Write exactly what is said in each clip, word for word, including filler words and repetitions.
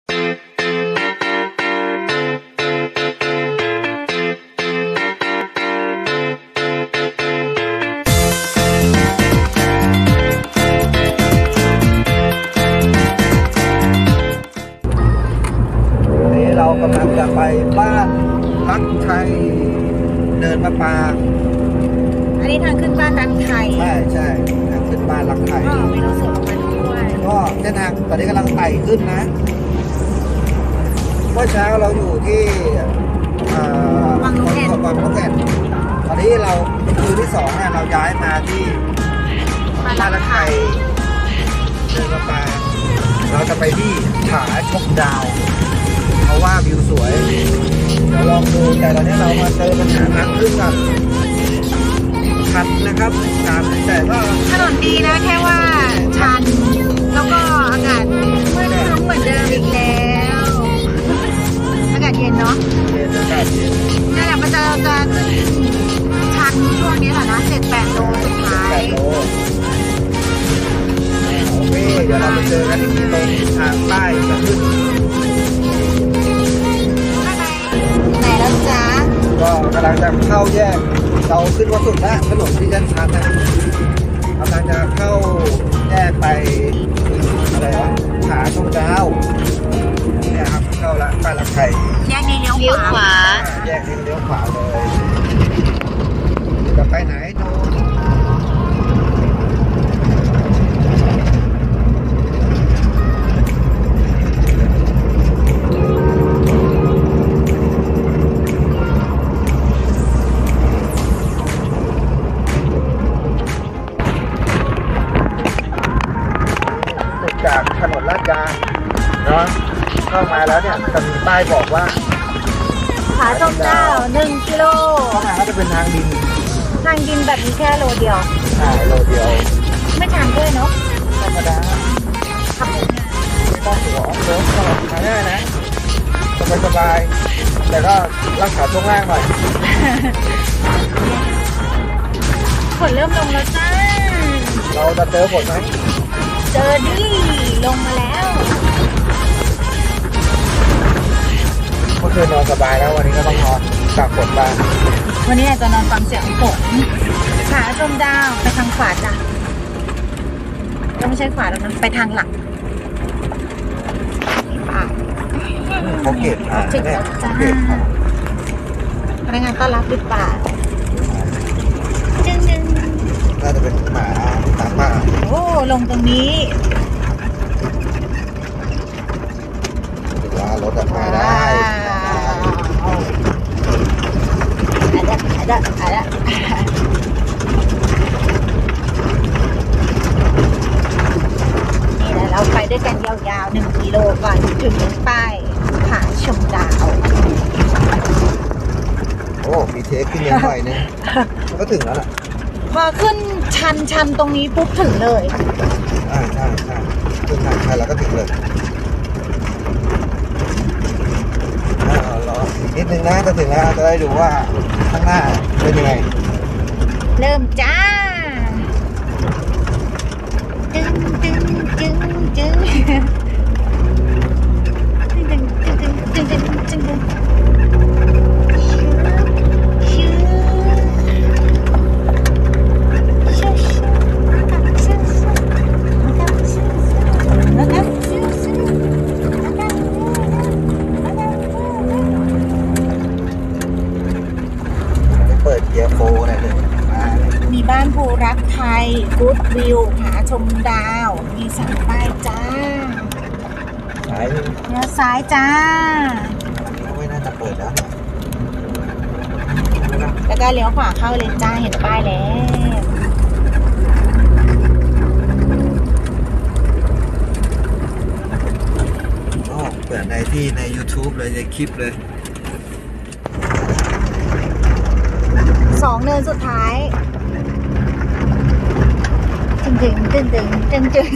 เรากำลังจะไปบ้านรักไทยเนินมะปรางอันนี้ทางขึ้นบ้านรักไทยใช่ใช่ทางขึ้นบ้านรักไทยก็มีรถสวนมาด้วยก็เส้นทางตอนนี้กำลังไต่ขึ้นนะเมื่อเช้าเราอยู่ที่วังนกแอ่นวังนกแอ่นตอนนี้เราคืนที่สองเนี่ยเราย้ายมาที่บ้านรักไทยเนินมะปรางเราจะไปที่ผาชมดาวเพราะว่าวิวสวยเดี๋ยวลองดูแต่ตอนนี้เรามาเจอปัญหาทางขึ้นกันชันนะครับการแต่ก็ถนนดีนะแค่ว่าชันแล้วก็อากาศมืดครึ้มเหมือนเดิมอีกแล้วอากาศเย็นเนาะเย็นอากาศเย็นนี่แหละมันจะจะขึ้นชันช่วงนี้แหละนะเจ็ดแปดโลสุดท้ายโอเคเดี๋ยวเราไปเจอกันที่ตรงทางใต้จะขึ้นไหนแล้วจ๊ะก็กำลังจะเข้าแยกเราขึ้นวัดสุดแล้วถนนที่ด้านชันนะกำลังจะเข้าแยกไปอะไรวะผาชมดาวเนี่ยครับเข้าละบ้านรักไทยแยกนี้เลี้ยวขวาแยกนี้เลี้ยวขวาเลยจะไปไหนโน่นจากถนนลาดยางเนาะเข้ามาแล้วเนี่ยจะมีป้ายบอกว่าผาชมดาวหนึ่งกิโลเข้ามาก็จะเป็นทางดินทางดินแบบนี้แค่โลเดียวใช่โลเดียวไม่ทางด้วยเนาะธรรมดาขับรถไม่ต้องหัวออฟโรดก็ทางง่ายนะสบายสบายแต่ก็รักษาช่วงล่างหน่อยฝนเริ่มลงแล้วจ้าเราจะเจอฝนไหมเจอดิลงมาแล้วเมื่อคืนนอนสบายแล้ววันนี้ก็ต้องนอนตากฝนบ้างวันนี้อาจจะนอนฟังเสียงฝนผาชมดาวไปทางขวาจ้ะก็ไม่ใช่ขวาแล้วนะไปทางหลักเขาเก็บอ่ะเนี่ยเขาเก็บพนักงานต้อนรับหรือเปล่าจึงจึงน่าจะเป็นหมาตามมาโอ้ลงตรงนี้ถือว่ารถมาได้อะดะอะดะอะดะนี่แหละเราไปด้วยกันยาวๆหนึ่งกิโลก่อนถึงป้ายผาชมดาวโอ้มีเทคขึ้นยังหน่อยนึงก็ถึงแล้วล่ะพอขึ้นชันชันตรงนี้ปุ๊บถึงเลยใช่ใช่ใช่ขึ้นทางชันแล้วก็ถึงเลยรออีกนิดนึงนะจะถึงแล้วจะได้ดูว่าข้างหน้าเป็นยังไงเริ่มจ้าจึงจึงจึงจึงจึงจึงจึงจึงจึงจึงมีบ้านภูรักไทยกู๊ดวิวผาชมดาวมีสามป้ายจ้าซ้ายเลี้ยวซ้ายจ้าไม่น่าจะเปิดแล้วแล้วก็เลี้ยวขวาเข้าเลยจ้าเห็นป้ายแล้วอ๋อเปิดในที่ใน YouTube เลยในคลิปเลยสองเนินสุดท้ายจึงจึงจึงจึงจึงจึง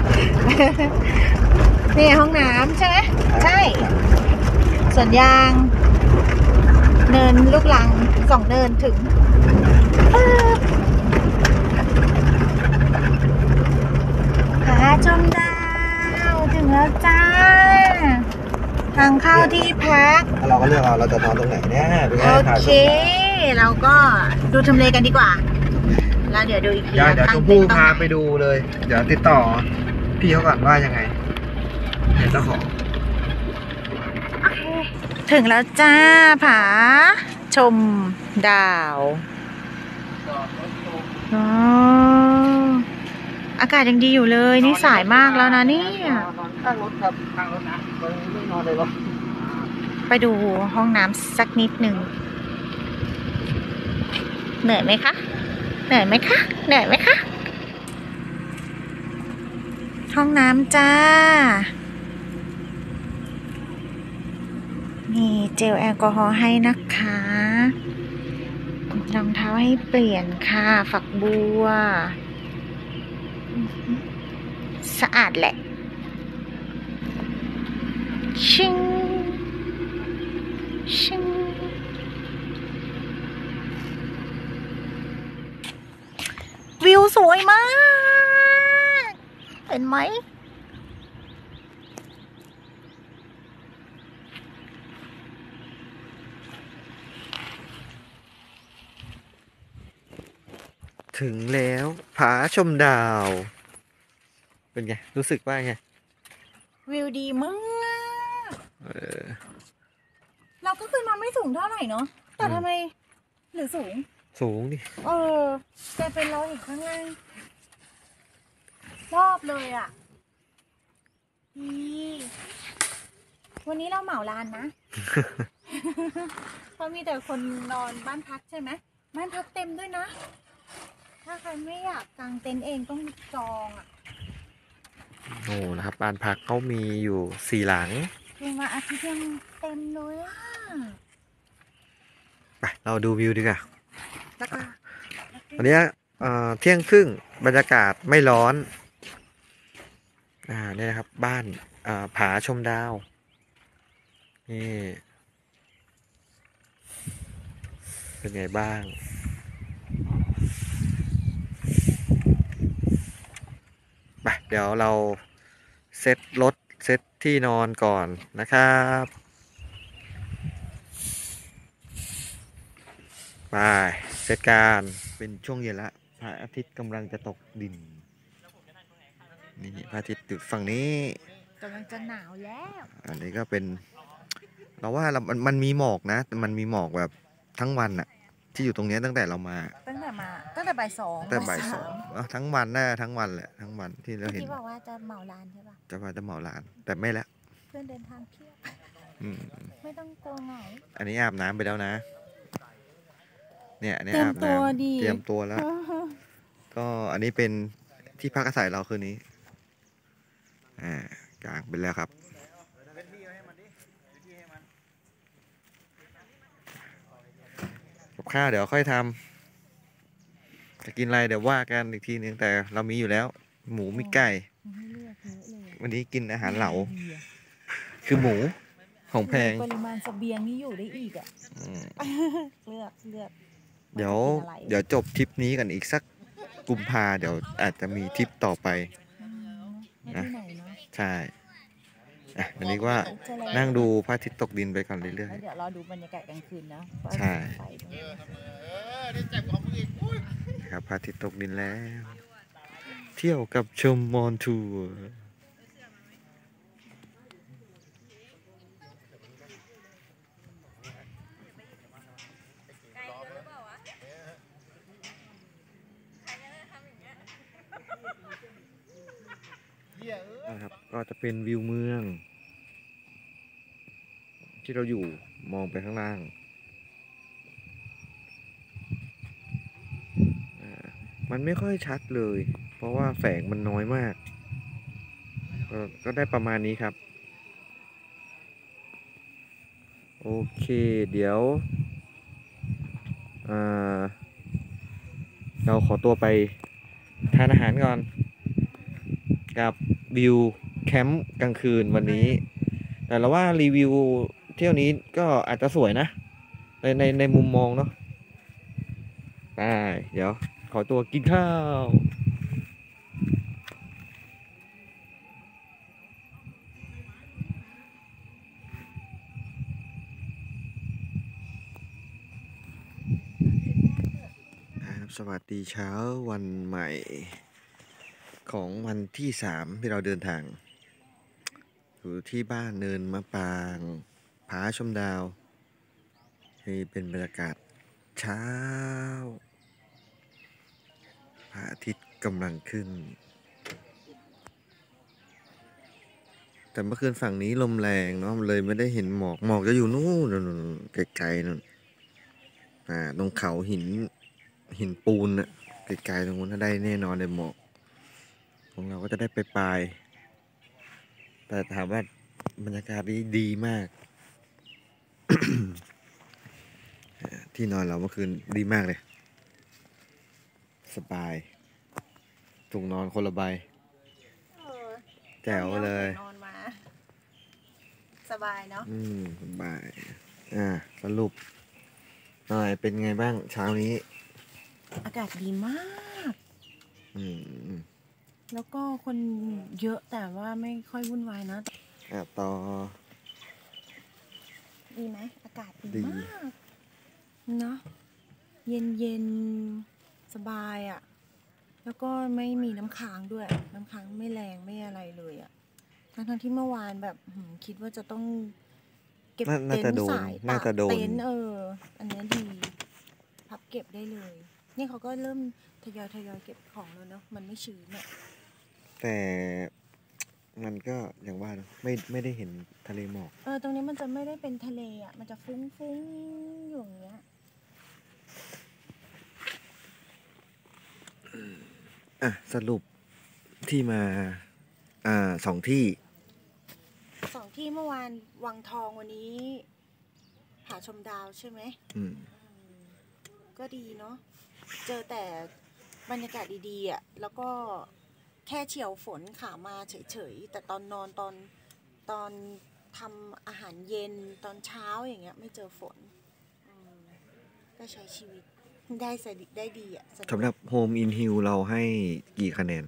นี่ห้องน้ำใช่ไหมใช่สวนยางเนินลูกลังสองเนินถึงผาชมดาวถึงแล้วจ้าทางเข้าที่พักแล้วเราก็เลือกเอาเราจะนอนตรงไหนเนี่ยดูโอให้ถ่ายเค เราก็ดูทำเลกันดีกว่า แล้วเดี๋ยวดูอีกทีเดี๋ยวเดี๋ยวตั้ชงมพู่เต็นท์พาไปดูเลย เดี๋ยวติดต่อพี่เขาก่อนว่ายังไงเห็นเจ้าของถึงแล้วจ้าผาชมดาวอ๋ออากาศยังดีอยู่เลยนี่สายมากแล้วนะเนี่ยนอนข้างรถครับข้างรถนะไม่นอนเลยหรอไปดูห้องน้ำสักนิดหนึ่งเหนื่อยไหมคะเหนื่อยไหมคะเหนื่อยไหมคะห้องน้ำจ้ามีเจลแอลกอฮอล์ให้นะคะรองเท้าให้เปลี่ยนค่ะฝักบัวสะอาดแหละชิงชิงวิวสวยมากเห็นไหมถึงแล้วผาชมดาว เป็นไงรู้สึกว่าไงวิวดีมากเออเราก็ขึ้นมาไม่สูงเท่าไหร่เนาะแต่ทำไมหรือสูงสูงดิเออแต่เป็นเราอีกข้างล่างรอบเลยอ่ะนี่วันนี้เราเหมาลานนะ เพราะมีแต่คนนอนบ้านพักใช่ไหมบ้านพักเต็มด้วยนะ ถ้าใครไม่อยากกางเต็นท์เองต้องจองอ่ะโอ้นะครับบ้านพักเขามีอยู่สี่หลังคือมาอาทิตย์ยังเต็มเลยอ่ะไปเราดูวิวดีกว่าแล้วก็วันนี้เอ่อเที่ยงครึ่งบรรยากาศไม่ร้อน อ่าเนี่ยนะครับบ้านอ่าผาชมดาว นี่เป็นไงบ้าง ไปเดี๋ยวเราเซ็ตรถเซ็ตที่นอนก่อนนะครับไปเซตการเป็นช่วงเย็นละพระอาทิตย์กำลังจะตกดินนี่พระอาทิตย์อยู่ฝั่งนี้กำลังจะหนาวแล้วอันนี้ก็เป็นเราว่าเรามันมันมีหมอกนะแต่มันมีหมอกแบบทั้งวันอะที่อยู่ตรงเนี้ยตั้งแต่เรามาตั้งแต่มาตั้งแต่บ่ายสองตั้งแต่บ่ายสองอ่ะทั้งวันน่าทั้งวันแหละทั้งวันที่เราเห็นที่บอกว่าจะเหมาลานใช่ปะจะมาจะเหมาร้าน แต่ไม่ละเพื่อนเดินทางเที่ยวอืมไม่ต้องกลัวเหงาอันนี้อาบน้ำไปแล้วนะ เนี่ยอันนี้เตรียมอาบตัวน้ำดีเตรียมตัวแล้ว ก็อันนี้เป็นที่พักอาศัยเราคืนนี้อ่ากางไปแล้วครับกับข้าวเดี๋ยวค่อยทำจะกินอะไรเดี๋ยวว่ากันอีกทีนึงแต่เรามีอยู่แล้ว หมูมีไก่ให้เลือกเยอะเลยวันนี้กินอาหารเหลา คือหมูของแพงปริมาณเสบียงนี่อยู่ได้อีกอ่ะอืมเลือกเลือกเดี๋ยวาจะกินอะไรเดี๋ยวจบทริปนี้กันอีกสักกุมภาเดี๋ยวอาจจะมีทริปต่อไปอืมไม่ที่ไหนเนาะใช่อ่ะอันนี้ว่านั่งดูพระอาทิตย์ตกดินไปก่อนเรื่อยแล้วเดี๋ยวรอดูบรรยากาศกลางคืนนะว่าใช่ไฟด้วยๆนะครับพระอาทิตย์ตกดินแล้ว เที่ยวกับชมมอนทัวร์นะครับก็จะเป็นวิวเมือง ที่เราอยู่มองไปข้างล่างอ่ามันไม่ค่อยชัดเลย เพราะว่าแสงมันน้อยมาก ก็ก็ได้ประมาณนี้ครับ โอเค เดี๋ยวอ่าเราขอตัวไปทานอาหารก่อน กับวิวแคมป์กลางคืนวันนี้ แต่เราว่ารีวิวเที่ยวนี้ก็อาจจะสวยนะ ในในในมุมมองเนาะไปเดี๋ยวขอตัวกินข้าวสวัสดีเช้าวันใหม่ของวันที่สามที่เราเดินทางอยู่ที่บ้านเนินมะปรางผาชมดาวนี่เป็นบรรยากาศเช้าพระอาทิตย์กำลังขึ้นแต่เมื่อคืนฝั่งนี้ลมแรงเนาะเลยไม่ได้เห็นหมอกหมอกจะอยู่นู่นไกลๆนู่นอ่าตรงเขาหินหินปูนน่ะไกลๆตรงนู้นถ้าได้แน่นอนเลยหมอกของเราก็จะได้ไปปลายแต่ถามว่าบรรยากาศนี้ดีมาก ที่นอนเราเมื่อคืนดีมากเลยสบายถุงนอนคนละใบเออแจ๋วเลยนอนมา สบายเนาะอืมสบาย อ่าสรุปหน่อยเป็นไงบ้างเช้านี้อากาศดีมากอืมแล้วก็คนเยอะแต่ว่าไม่ค่อยวุ่นวายนะอ่ะต่อดีไหมอากาศดีดีมากเนาะเย็นเย็นสบายอะ่ะ แล้วก็ไม่มีน้ำค้างด้วย น้ำค้างไม่แรงไม่อะไรเลยอะ่ะทั้งทั้งที่เมื่อวานแบบหืมคิดว่าจะต้องเก็บน่าน่าเต็นจะท์โดนสายน่าตากจะโดนเต็นท์เออ อันเนี้ยดี พับเก็บได้เลย นี่เขาก็เริ่มทยอยทยอยเก็บของแล้วเนาะมันไม่ชื้นอ่ะแต่มันก็อย่างว่านะไม่ไม่ได้เห็นทะเลหมอกเออตรงนี้มันจะไม่ได้เป็นทะเลอ่ะมันจะฟุ้งฟุ้งๆอยู่อย่างเงี้ยอ่ะสรุปที่มา อ่าสองที่สองที่เมื่อวานวังทองวันนี้ผาชมดาวใช่ไหมอืมอืมก็ดีเนาะเจอแต่บรรยากาศดีๆอ่ะแล้วก็แค่เฉียวฝนขามาเฉยๆแต่ตอนนอนตอนตอนทำอาหารเย็นตอนเช้าอย่างเงี้ยไม่เจอฝนอืมก็ใช้ชีวิตได้สดิได้ดีอ่ะสำหรับ Home in Hill เราให้กี่คะแนน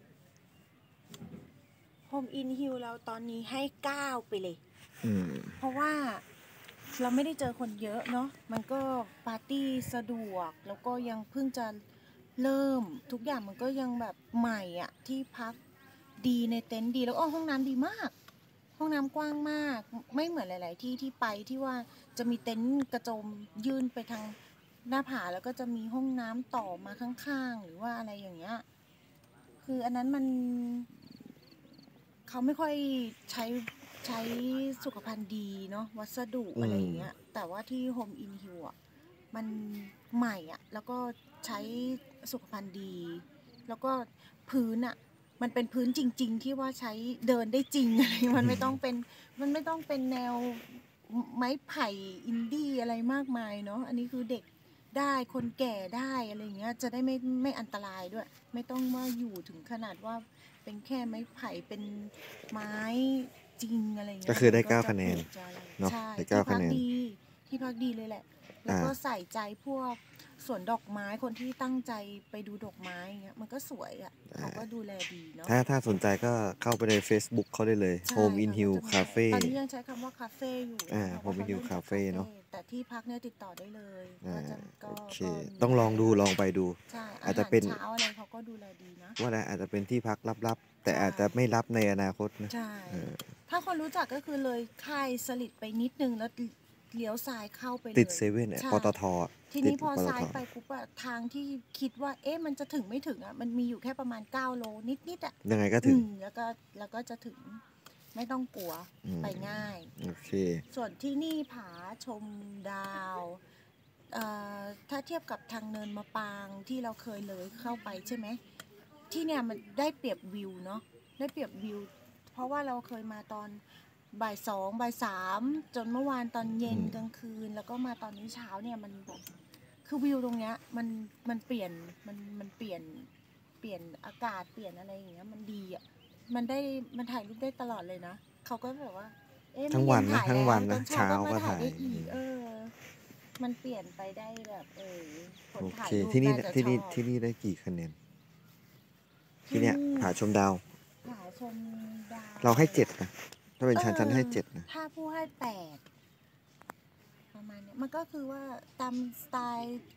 โฮมอินฮิลเราตอนนี้ให้เก้าไปเลยอืมเพราะว่าเราไม่ได้เจอคนเยอะเนาะ มันก็ปาร์ตี้สะดวก แล้วก็ยังเพิ่งจะเริ่มทุกอย่างมันก็ยังแบบใหม่อะที่พักดีในเต็นท์ดีแล้วอ้อห้องน้ำดีมาก ห้องน้ำกว้างมาก ไม่เหมือนหลาย ๆ ที่ที่ไปที่ว่าจะมีเต็นท์กระโจมยื่นไปทางหน้าผาแล้วก็จะมีห้องน้ำต่อมาข้าง ๆ หรือว่าอะไรอย่างเงี้ย คืออันนั้นมันเขาไม่ค่อยใช้ใช้สุขภัณฑ์ดีเนาะวัสดุอืมอะไรอย่างเงี้ยแต่ว่าที่ Home in Hill อ่ะมันใหม่อ่ะแล้วก็ใช้สุขภัณฑ์ดี แล้วก็พื้นอ่ะมันเป็นพื้นจริง ๆ ที่ว่าใช้เดินได้จริง อะไรมันไม่ต้องเป็นมันไม่ต้องเป็นแนวไม้ไผ่อินดี้อะไรมากมายเนาะอันนี้คือเด็กได้คนแก่ได้อะไรอย่างเงี้ยจะได้ไม่ไม่อันตรายด้วย ไม่ต้องว่าอยู่ถึงขนาดว่าเป็นแค่ไม้ไผ่เป็นไม้จริงอะไรอย่างเงี้ยก็คือได้มันเก้าจคะแนนจะอะไรเนาะใช่ได้ที่เก้าพัคะแนนดีที่พักดีเลยแหละ แล้วก็อ่าใส่ใจพวกสวนดอกไม้คนที่ตั้งใจไปดูดอกไม้อย่างเงี้ยมันก็สวยอ่ะเขาก็ดูแลดีเนาะถ้าถ้าสนใจก็เข้าไปใน Facebook เขาได้เลยใช่ Home in ค่ะ Hill ก็จะมี Cafe ตอนนี้ยังใช้คำว่าคาเฟ่อยู่อ่าเพราะว่า Home in เขา Hill เริ่มจาก Cafe เนอะแต่ที่พักเนี่ยติดต่อได้เลยอ่าก็จะก็โอเคก็มีต้องลองดูลองไปดูใช่อาจจะเป็นเช้าอะไรเขาก็ดูแลดีนะว่าอะไรอาจจะเป็นที่พักลับๆ แต่ใช่อาจจะไม่รับในอนาคตนะใช่เออถ้าคนรู้จักก็คือเลยค่ายสลิดไปนิดนึงแล้วเลี้ยวซ้ายเข้าไปเลยติดเซเว่นใช่ปตททีนี้ติดพอปตทซ้ายไปปุ๊บอะทางที่คิดว่า เอ๊ะมันจะถึงไม่ถึงอะมันมีอยู่แค่ประมาณเก้าโลนิดๆอะยังไงก็ถึงอืมแล้วก็แล้วก็จะถึงไม่ต้องกลัวอืมไปง่ายโอเคส่วนที่นี่ผาชมดาวเอ่อถ้าเทียบกับทางเนินมะปางที่เราเคยเลยเข้าไปใช่ไหมที่เนี่ยมันได้เปรียบวิวเนาะได้เปรียบวิว เพราะว่าเราเคยมาตอนบ่ายสองบ่ายสามจนเมื่อวานตอนเย็นอืมกลางคืน แล้วก็มาตอนนี้เช้าเนี่ยมันแบบคือวิวตรงเนี้ยมันมันเปลี่ยนมันมันเปลี่ยนเปลี่ยนอากาศเปลี่ยนอะไรอย่างเงี้ยมันดีอ่ะมันได้มันถ่ายรูปได้ตลอดเลยนะเขาก็แบบว่า เอ๊ะทั้งวันมันะถ่ายทั้งวันแล้นะตอเช้ามาก็ถ่ายได้อีกเออ มันเปลี่ยนไปได้แบบเออคนโอถ่ายเครูปที่นี่น่าจะที่นี่ชอบที่นี่ได้กี่คะแนน ที่เนี้ยผาชมดาวผาชมดาวเราให้เจ็ดนะ ถ้าเป็นชั้นออชั้นให้เจ็ดนะถ้าผู้ให้แปดประมาณเนี้ยมันก็คือว่าตามสไตล์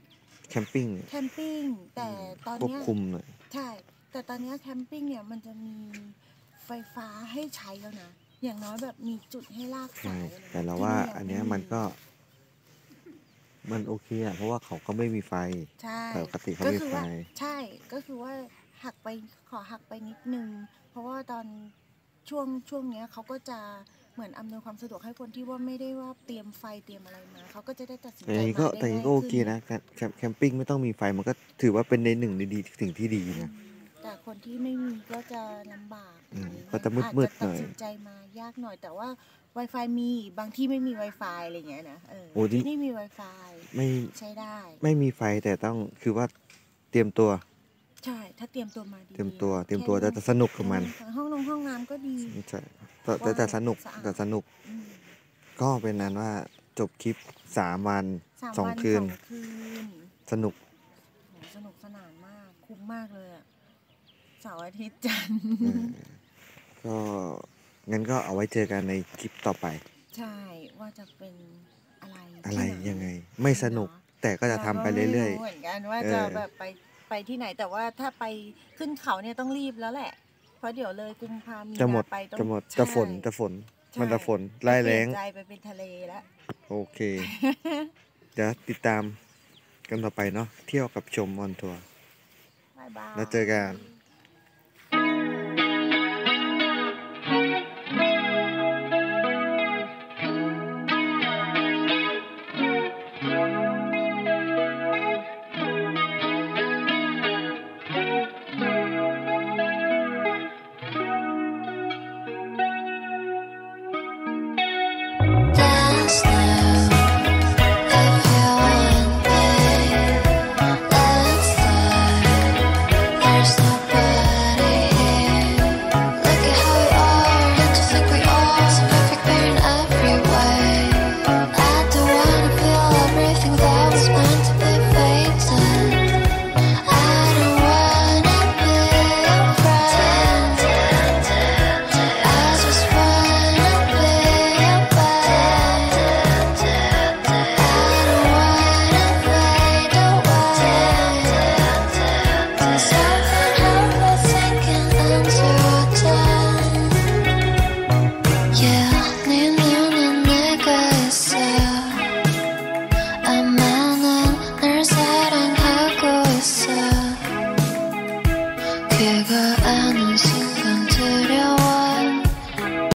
แคมปิ้งแคมปิ้งแต่ตอนควบเนี้ยคุมหน่อยใช่แต่ตอนเนี้ยแคมปิ้งเนี่ยมันจะมีไฟฟ้าให้ใช้แล้วนะอย่างน้อยแบบมีจุดให้ลากใช่สายอะไรแต่เราที่ว่ายังอันเนี้ยไมันก็ มันโอเคอ่ะเพราะว่าเขาก็ไม่มีไฟใช่ปกติเขาก็มีคือไฟว่าใช่ก็คือว่าหักไปขอหักไปนิดนึง เพราะว่าตอนช่วงช่วงเนี้ยเขาก็จะเหมือนอำนวยความสะดวกให้คนที่ว่าไม่ได้ว่าเตรียมไฟเตรียมอะไรมาเขาก็จะได้ตัดสินแต่ใจอย่างนี้มาก็ได้แต่อย่างนี้ง่ายก็โอเคขึ้นนะแคมแคมแคมปิ้งไม่ต้องมีไฟมันก็ถือว่าเป็นในหนึ่งในดีสิ่งที่ดีนะแต่คนที่ไม่มีก็จะลำบากอืมอย่างเงี้ยก็จะมืดๆอาจจะหน่อยตัดสินใจมายากหน่อย แต่ว่า Wi-Fi มีบางที่ไม่มี Wi-Fi อะไรอย่างเงี้ยนะเออโอ้ที่ที่นี่มี Wi-Fi ไม่ใช้ได้ไม่มีไฟแต่ต้องคือว่าเตรียมตัวใช่ถ้าเตรียมตัวมาดีเตรียมตัวๆเตรียมตัวแค่จะจะสนุกกับมันแค่ห้องนงห้องน้ำก็ดีใช่แต่แต่แต่สนุกสะอาดแต่สนุกอืมก็เป็นนั้นว่าจบคลิปสามวันสามสองวันคืนสองคืนสนุกโหสนุกสนานมาก คุ้มมากเลยอะเสาร์อาทิตย์จันทร์เออก็งั้นก็เอาไว้เจอกันในคลิปต่อไปใช่ว่าจะเป็นอะไรอะไรที่หนยังไง ไม่สนุกเนาะแต่ก็จะทำไปเรื่อยาก็ไม่รู้เหมือนกันว่าเออจะแบบไปไปที่ไหนแต่ว่าถ้าไปขึ้นเขาเนี่ยต้องรีบแล้วแหละ เพราะเดี๋ยวเลยกุมภามีๆ จะหมดนาไปต้องจะหมดใช่จะฝนจะฝนใช่มันจะฝนไล่แรงเปลี่ยนใจไปเป็นทะเลแล้วโอเค เดี๋ยวติดตามกันต่อไปเนาะเที่ยวกับชมออนทัวร์บายบายแล้วเจอกัน